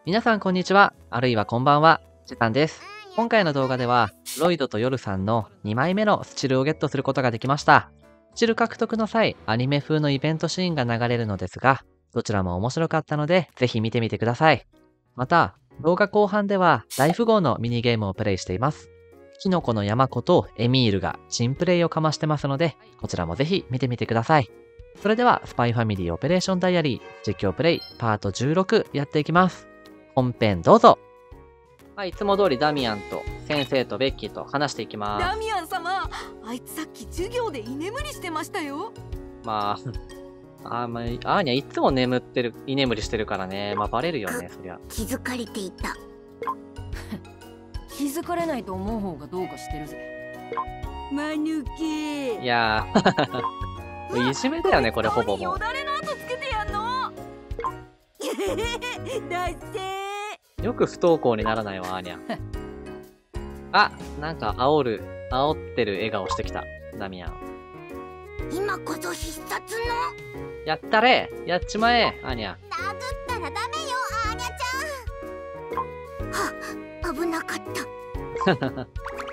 皆さんこんにちは、あるいはこんばんは、ジェタンです。今回の動画では、ロイドとヨルさんの2枚目のスチルをゲットすることができました。スチル獲得の際、アニメ風のイベントシーンが流れるのですが、どちらも面白かったので、ぜひ見てみてください。また、動画後半では大富豪のミニゲームをプレイしています。キノコの山子とエミールが新プレイをかましてますので、こちらもぜひ見てみてください。それでは、スパイファミリーオペレーションダイアリー実況プレイパート16やっていきます。本編どうぞ。はい、いつも通りダミアンと先生とベッキーと話していきます。 ダミアン様、あいつさっき授業で居眠りしてましたよ。 アーニャいつも居眠りしてるからね。バレるよね、そりゃ。 気づかれていた。 気づかれないと思う方がどうかしてるぜ。マヌケ。 いやーいじめだよね、これほぼもう。 よだれの跡つけてやんの。だっせよく不登校にならないわ、アーニャ。あ、なんか煽ってる笑顔してきた、ダミアン。 今こそ必殺の。 やったれ、やっちまえ、アーニャ。 殴ったらダメよ、アーニャちゃん。はっ、危なかった。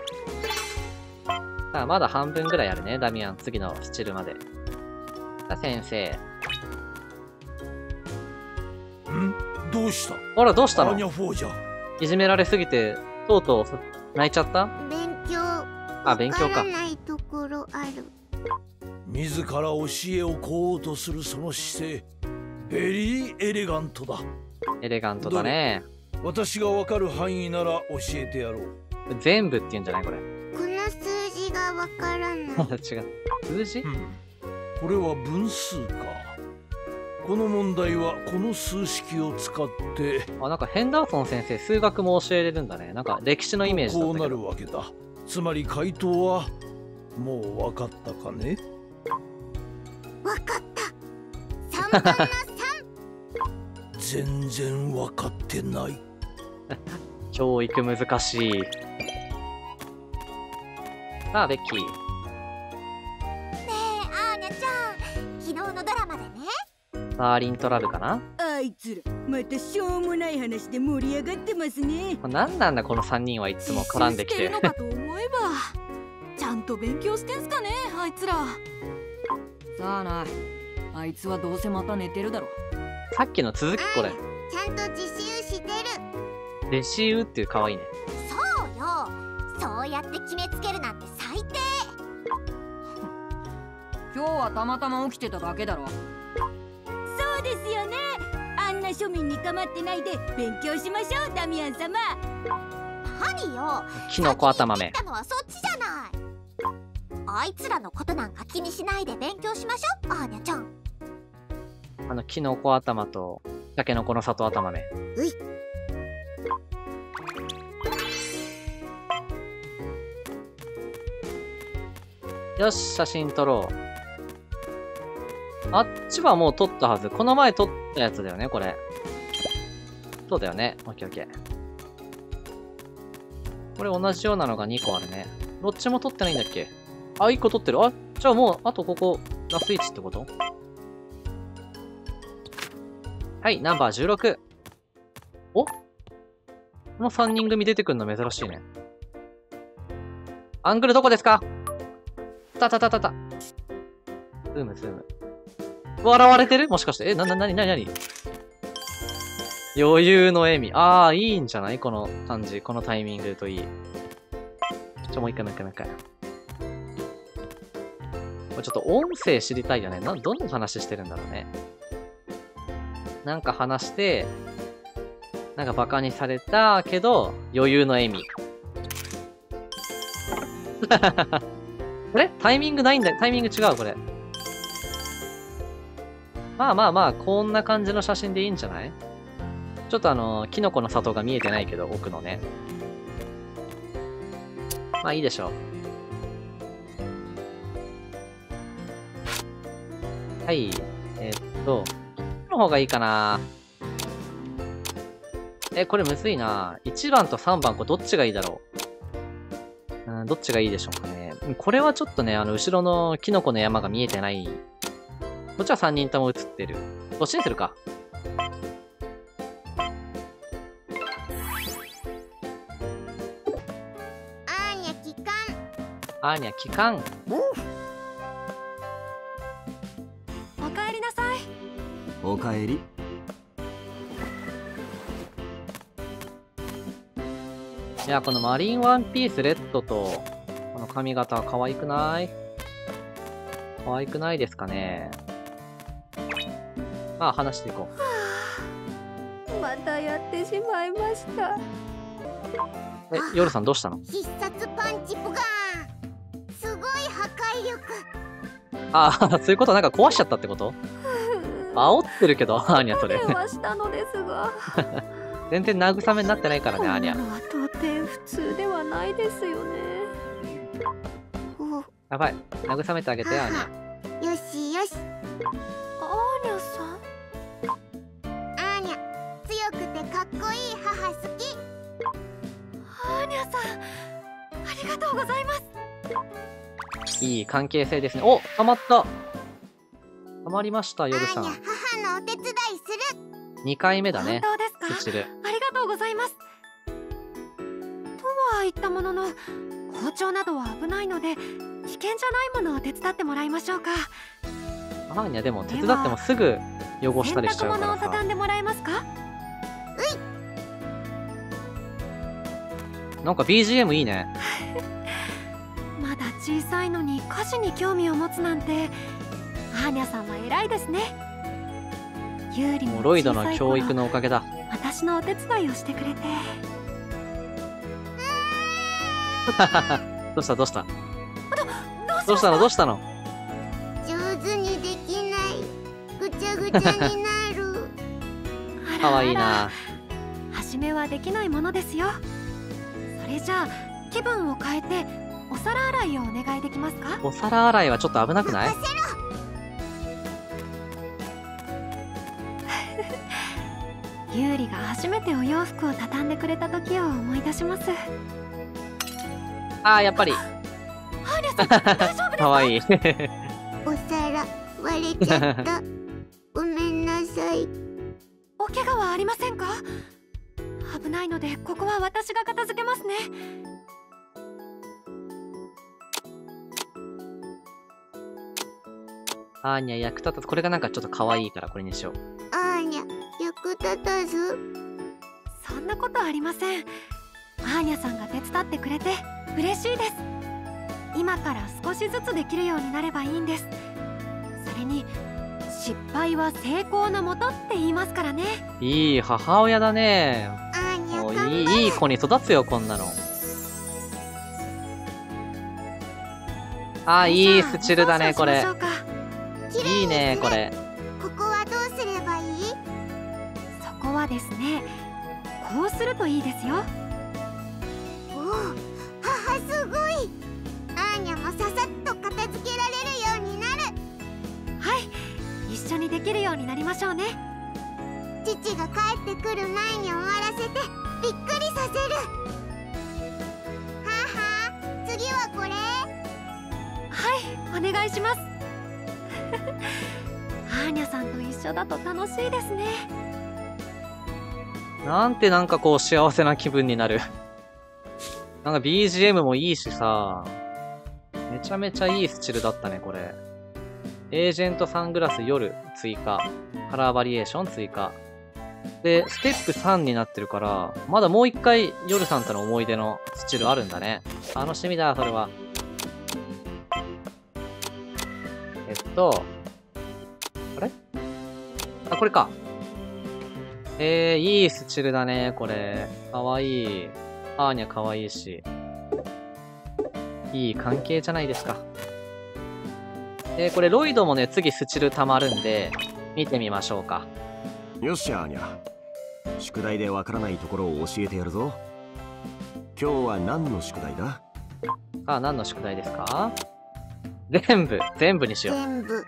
さあ、まだ半分ぐらいあるね、ダミアン。次のスチルまで。さあ、先生。 どうした？ あら、どうしたの？ アーニャ4じゃ。 いじめられすぎて、とうとう泣いちゃった？ 勉強。 勉強か。 わからないところある。 自ら教えをこうとするその姿勢、ベリーエレガントだ。 エレガントだね。 私がわかる範囲なら教えてやろう。 全部って言うんじゃないこれ。 この数字がわからない。 違う。数字？ これは分数か。この問題はこの数式を使って。 なんかヘンダーソン先生、数学も教えれるんだね。なんか歴史のイメージだったけど。 こうなるわけだ。つまり回答はもうわかったかね？ わかった。3分の3。 全然わかってない。 教育難しい。さあ、ベッキー。 ねえ、アーニャちゃん、昨日のドラマでね。 サーリントラルかな？ あいつらまたしょうもない話で盛り上がってますね。 なんなんだこの3人はいつも絡んできて。 自習してるのかと思えばちゃんと勉強してんすかね、あいつら。さあな、あいつはどうせまた寝てるだろ。 さっきの続きこれ。 ちゃんと自習してる。 レシウっていう可愛いね。 そうよ。そうやって決めつけるなんて最低。 今日はたまたま起きてただけだろ。そうですよね。あんな庶民に構ってないで勉強しましょう、ダミアン様。 何よ。 キノコ頭目。 先に言ったのはそっちじゃない。あいつらのことなんか気にしないで勉強しましょう、アーニャちゃん。 キノコ頭とタケノコの里頭目。 うい。 よし、写真撮ろう。あっちはもう撮ったはず。この前撮ったやつだよね、これ。そうだよね。オッケーオッケー。これ同じようなのが2個あるね。どっちも撮ってないんだっけ？あ、1個撮ってる。あ、じゃあもう、あとここ、ラス1ってこと？はい、ナンバー16。お？この3人組出てくるの珍しいね。アングルどこですか？ズーム。笑われてる？もしかして。なに余裕の笑み。いいんじゃない？この感じ。このタイミングといい。もう一回。これちょっと音声知りたいよね。どんな話してるんだろうね。なんか話して、なんかバカにされたけど、余裕の笑み。これタイミングないんだ。タイミング違う、これ。こんな感じの写真でいいんじゃない？ちょっとキノコの里が見えてないけど、奥のね。いいでしょう。はい。どの方がいいかな？これむずいな。1番と3番、これどっちがいいだろう？どっちがいいでしょうかね。これはちょっとね、後ろのキノコの山が見えてない。こっちは3人とも映ってる。どっちにするか。 アーニャ帰還。 おかえりなさい。 おかえり。 いや、このマリンワンピースレッドと、この髪型可愛くない？可愛くないですかね。まあ、話していこう。 またやってしまいました。 夜さんどうしたの？ 必殺パンチボガーン。すごい破壊力。 ああ、そういうこと？なんか壊しちゃったってこと？煽ってるけど、アーニャそれ。 はしたのですが。 全然慰めになってないからね、アーニャ。 こんなのは到底普通ではないですよね。 やばい。慰めてあげて、アーニャ。 よしよし。 アーニャさん。 アーニャ、強くてかっこいい母好き。 アーニャさん、ありがとうございます。 いい関係性ですね。お、たまった。たまりました、夜さん。 アーニャ、母のお手伝いする。 2回目だね。 本当ですか？ スチル。 ありがとうございます。とは言ったものの、包丁などは危ないので、危険じゃないものを手伝ってもらいましょうか。 アーニャでも手伝ってもすぐ汚したりしちゃうか洗濯物をらさ。 畳んでもらえますか？ なんか BGM いいね。 まだ小さいのに家事に興味を持つなんて、アーニャさんは偉いですね。ユーリももうロイドの小さい教育頃、 のおかげだ。 私のお手伝いをしてくれて。 どうしたどうしたどうしました？ どうしたの上手にできない。ぐちゃぐちゃになる。 かわいいな。 初めはできないものですよ。それじゃあ気分を変えてお皿洗いをお願いできますか？ お皿洗いはちょっと危なくない？ 任せろ。 ユーリが初めてお洋服を畳んでくれた時を思い出します。 ああ、やっぱり。 アーニャさん、大丈夫ですか？ かわいい。 お皿割れちゃった。ごめんなさい。 お怪我はありませんか？危ないのでここは私が片付けますね。 アーニャ役立たず。これがなんかちょっと可愛いからこれにしよう。 アーニャ、役立たず。 そんなことありません。アーニャさんが手伝ってくれて嬉しいです。今から少しずつできるようになればいいんです。それに失敗は成功のもとって言いますからね。 いい母親だね。 アーニャ、 もう頑張れ。 いい子に育つよ、こんなの。あー、いいスチルだね、これ。 そうしましょうか。 いいね、これ。 ここはどうすればいい？ そこはですね、こうするといいですよ。 おお、母すごい。アーニャもささっと片付けられるようになる。 はい、一緒にできるようになりましょうね。 父が帰ってくる前に終わらせてびっくりさせる。母、次はこれ？ はい、お願いします。アーニャさんと一緒だと楽しいですね。 なんてなんかこう幸せな気分になる。なんか BGM もいいしさ。めちゃめちゃいいスチルだったね、これ。エージェントサングラス夜追加。カラーバリエーション追加。で、ステップ3になってるから、まだもう一回夜さんとの思い出のスチルあるんだね。楽しみだ、それは。あれ？あ、これか。いいスチルだね、これ。かわいい。アーニャかわいいし。いい関係じゃないですか。これ、ロイドもね、次スチル溜まるんで、見てみましょうか。 よっしゃ、アーニャ。宿題でわからないところを教えてやるぞ。今日は何の宿題だ？ さあ、何の宿題ですか？全部にしよう。 全部。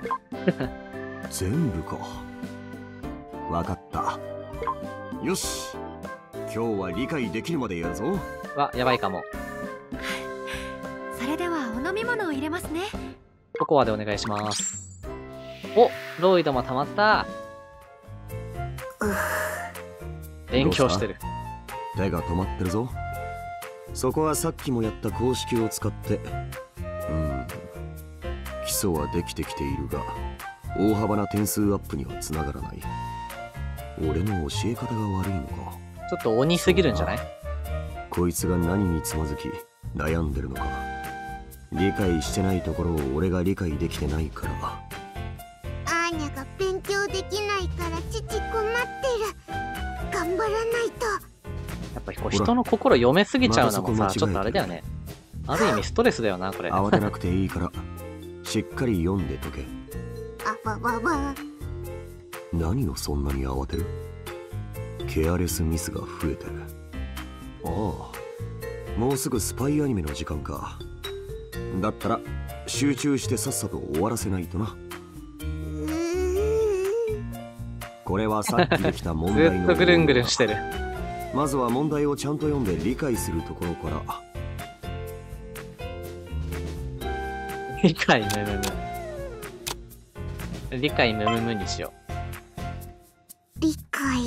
全部か。わかった。よし。今日は理解できるまでやるぞ。 わ、やばいかも。 それではお飲み物を入れますね。 ココアでお願いします。お、ロイドも溜まった。勉強してる。 手が止まってるぞ。そこはさっきもやった公式を使って基礎はできてきているが、大幅な点数アップにはつながらない。俺の教え方が悪いのか。 ちょっと鬼すぎるんじゃない？ こいつが何につまずき悩んでるのか。理解してないところを俺が理解できてないから。 アーニャが勉強できないから父困ってる。頑張らないと。 やっぱこう人の心読めすぎちゃうのもさ、ちょっとあれだよね。ある意味ストレスだよな、これ。 慌てなくていいからしっかり読んでとけ。 あわわわ。 何をそんなに慌てる？ケアレスミスが増えてる。ああ、もうすぐスパイアニメの時間か。だったら集中してさっさと終わらせないとな。これはさっきできた問題のずっとぐるんぐるんしてる。 まずは問題をちゃんと読んで理解するところから。 理解むむむ。理解むむむにしよ理解。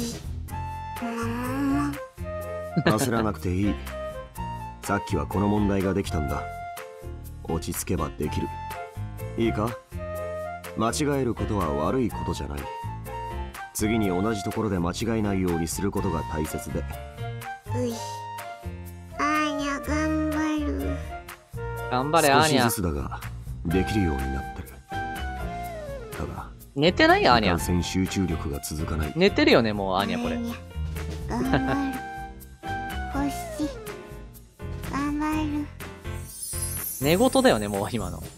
焦らなくていい。さっきはこの問題ができたんだ。落ち着けばできる。いいか？間違えることは悪いことじゃない。次に同じところで間違えないようにすることが大切で。 うい。アーニャ頑張る。 う。頑張れ、アーニャ少しず。つだができるようになってる。ただ寝てないアーニャ。 感染集中力が続かない。 寝てるよね、もうアーニャこれ。 頑張る。星。頑張る。 寝言だよね、もう今の。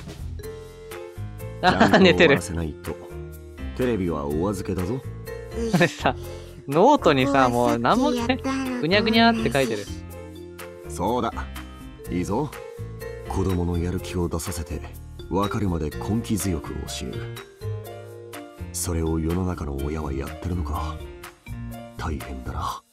ちゃんと寝てる終わら。せないと。テレビはお預けだぞ。 これさ、ノートにさ、もう何もね、ぐにゃぐにゃって書いてる。 そうだ、いいぞ。子供のやる気を出させて分かるまで根気強く教える。それを世の中の親はやってるのか。大変だな。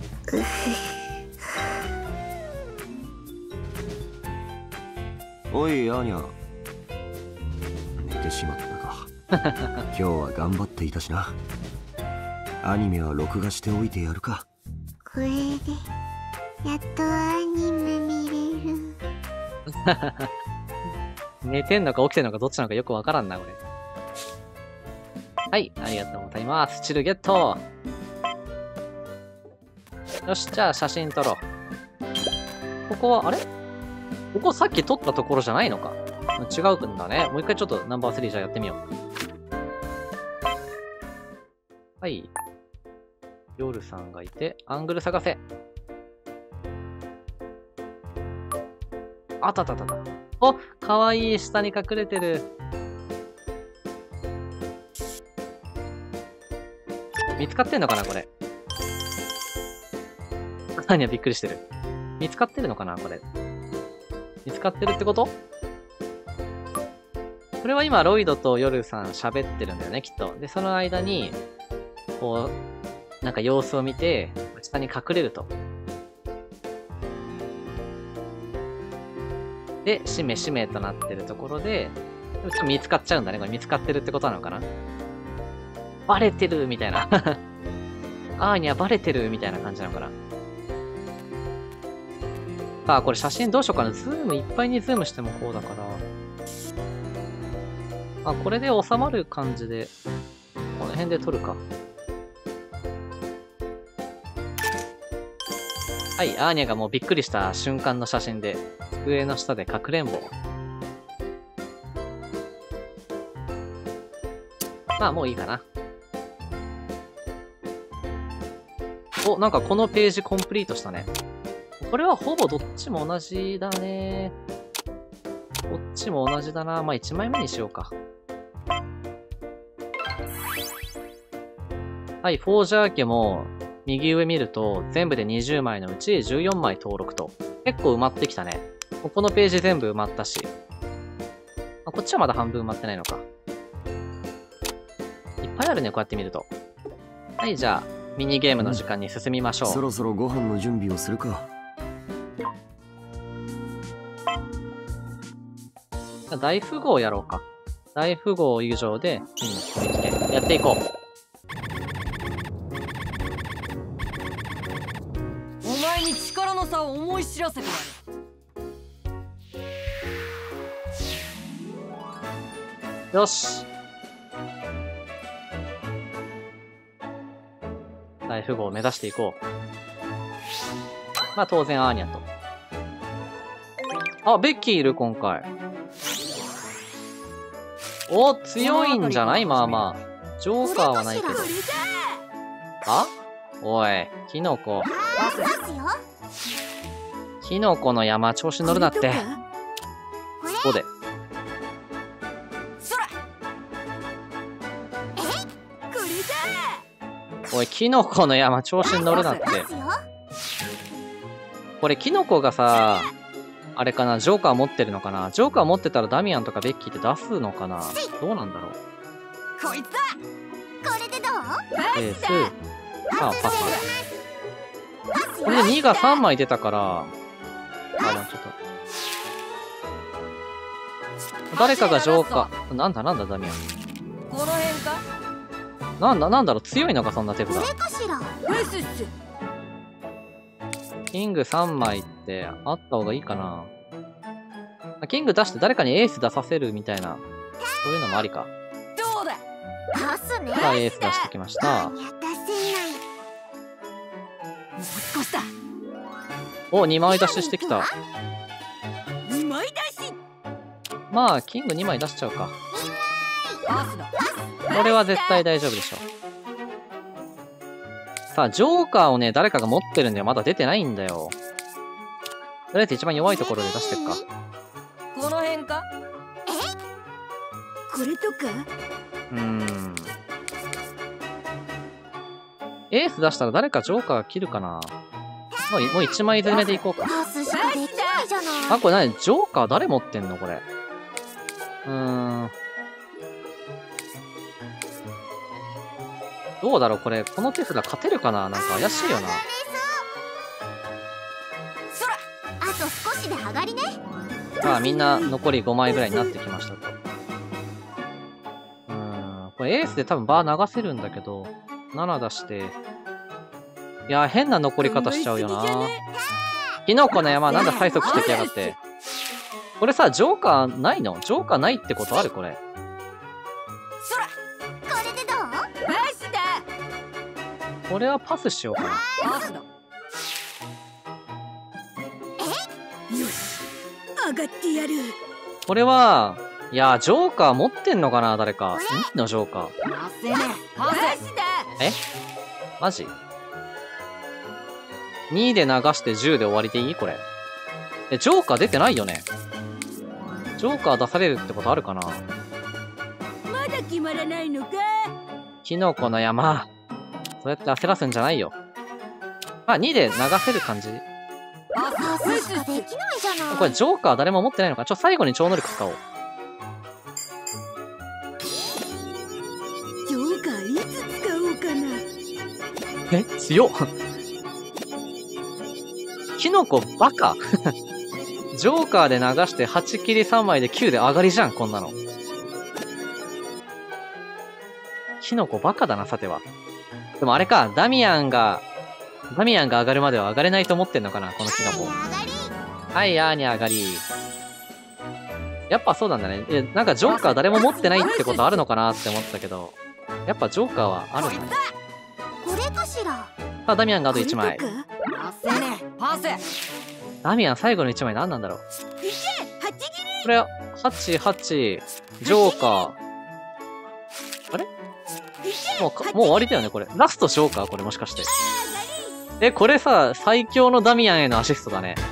おいアーニャ、寝てしまったか。今日は頑張っていたしな。アニメは録画しておいてやるか。 これでやっとアニメ見れる。 寝てんのか起きてんのかどっちなのかよくわからんな、これ。はい、ありがとうございます。スチルゲット。よし、じゃあ写真撮ろう。ここは、あれ？ここさっき撮ったところじゃないのか。違うんだね。もう一回ちょっとナンバー3じゃあやってみよう。はい。夜さんがいて、アングル探せ。あったあったあった。お、かわいい、下に隠れてる。見つかってんのかな、これ。何や、びっくりしてる。見つかってるのかな、これ。見つかってるってこと？これは今、ロイドとヨルさん喋ってるんだよね、きっと。で、その間に、こう、なんか様子を見て、下に隠れると。で、しめしめとなってるところで、ちょっと見つかっちゃうんだね。これ見つかってるってことなのかな？バレてるみたいな。アーニャバレてるみたいな感じなのかな。さあ、これ写真どうしようかな。ズームいっぱいにズームしてもこうだから。あ、これで収まる感じで、この辺で撮るか。はい、アーニャがもうびっくりした瞬間の写真で、机の下でかくれんぼ。まあ、もういいかな。お、なんかこのページコンプリートしたね。これはほぼどっちも同じだね。こっちも同じだな。まあ、1枚目にしようか。はい、フォージャー家も、右上見ると、全部で20枚のうち14枚登録と。結構埋まってきたね。このページ全部埋まったし。こっちはまだ半分埋まってないのか。いっぱいあるね、こうやって見ると。はい、じゃあ、ミニゲームの時間に進みましょう。 そろそろご飯の準備をするか。 大富豪やろうか。大富豪以上で、やっていこう。 お前に力の差を思い知らせてやる。 よし。大富豪を目指していこう。まあ当然アーニャと。あ、ベッキーいる今回。お、強いんじゃないまあまあ。ジョーカーはないけど。あ、おい、キノコ。キノコの山調子乗るなって。ここで。おい、キノコの山調子に乗るなって。これキノコがさ、あれかな、ジョーカー持ってるのかな。ジョーカー持ってたらダミアンとかベッキーって出すのかな。どうなんだろう。 こいつだ。これでどう？ エース。さあ、パス。これで2が3枚出たから、あ、まあちょっと。誰かがジョーカー、なんだダミアン。 この辺か。 なんだろう、強いのか、そんな手札。 これかしら。 キング3枚ってあった方がいいかな。キング出して誰かにエース出させるみたいな、そういうのもありか。 どうだ。 パスね。 さあ、エース出してきました。 出せない。 もう少しだ。 お、2枚出ししてきた。 2枚出し。 まあ、キング2枚出しちゃうか。 パスだ。 これは絶対大丈夫でしょ。さあ、ジョーカーをね、誰かが持ってるんだよ。まだ出てないんだよ。とりあえず一番弱いところで出していくか。 この辺か。 これとか。 エース出したら誰かジョーカー切るかな。もう1枚攻めでいこうか。 パスしかできないじゃない。 あ、これ何ジョーカー誰持ってんのこれ。どうだろうこれ、この手札勝てるかな。なんか怪しいよな。 あと少しで上がりね。 さあ、みんな残り5枚ぐらいになってきましたと。これエースで多分バー流せるんだけど、7出して。いや、変な残り方しちゃうよな。キノコの山、なんだ催促してきやがって。これさ、ジョーカーないの？ジョーカーないってことあるこれ。 これでどう？ パスだ。 これはパスしようかな。 パスだ。 よし、上がってやる。 これは、いや、ジョーカー持ってんのかな誰か。2のジョーカー。 出せね。パスだ。 えマジ ?2 で流して10で終わりでいいこれ。ジョーカー出てないよね。ジョーカー出されるってことあるかな。 まだ決まらないのか。 キノコの山。そうやって焦らすんじゃないよ。まあ、2で流せる感じ。 パスしかできないじゃない。 これ、ジョーカー誰も持ってないのか。最後に超能力使おう。 ジョーカーいつ使おうかな。 え強っ。キノコバカジョーカーで流して8切り3枚で9で上がりじゃん、こんなの。キノコバカだな、さては。でもあれか、ダミアンが上がるまでは上がれないと思ってんのかな、このキノコ。はい、アーニャ上がり。やっぱそうなんだね。なんかジョーカー誰も持ってないってことあるのかなって思ったけど、やっぱジョーカーはあるんだね。 これかしら。 さあ、ダミアンがあと1枚。 出せね。パス。 ダミアン最後の1枚何なんだろう。 いけ、8切り。 これ、8、ジョーカー。あれもう終わりだよね、これ。ラストジョーカーこれもしかして。これさ、最強のダミアンへのアシストだね。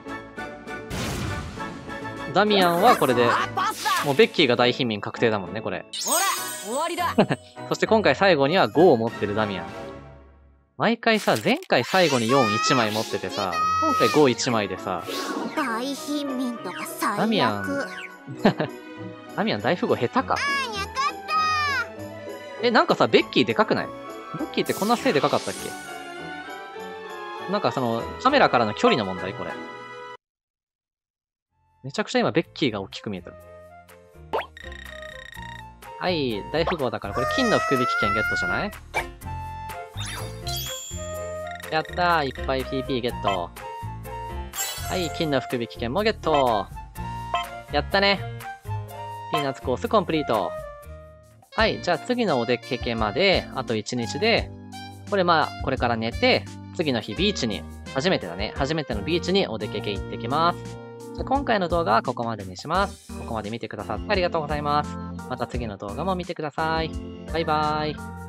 ダミアンはこれで、もうベッキーが大貧民確定だもんね、これ。 ほら、終わりだ。 そして今回最後には5を持ってるダミアン。毎回さ、前回最後に4、1枚持っててさ、今回5、1枚でさ、 大貧民とか最悪。 ダミアン大富豪下手か。なんかさ、ベッキーでかくない？ベッキーってこんな背でかかったっけ？なんかその、カメラからの距離の問題これ。めちゃくちゃ今ベッキーが大きく見えてる。はい、大富豪だからこれ金の福引券ゲットじゃない？やったー、いっぱい PP ゲット。はい、金の福引券もゲット。やったね。 ピーナッツコースコンプリート。はい、じゃあ次のお出かけまで、あと1日で、これこれから寝て、次の日ビーチに、初めてだね。初めてのビーチにお出かけ行ってきます。じゃあ今回の動画はここまでにします。ここまで見てくださってありがとうございます。また次の動画も見てください。バイバーイ。